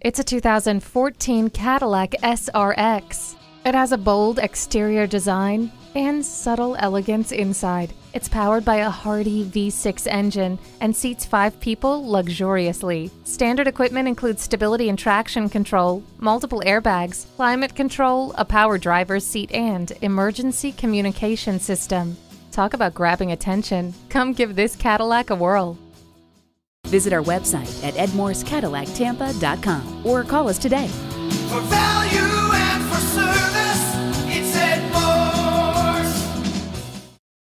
It's a 2014 Cadillac SRX. It has a bold exterior design and subtle elegance inside. It's powered by a hardy V6 engine and seats 5 people luxuriously. Standard equipment includes stability and traction control, multiple airbags, climate control, a power driver's seat, and emergency communication system. Talk about grabbing attention. Come give this Cadillac a whirl. Visit our website at edmorsecadillactampa.com or call us today. For value.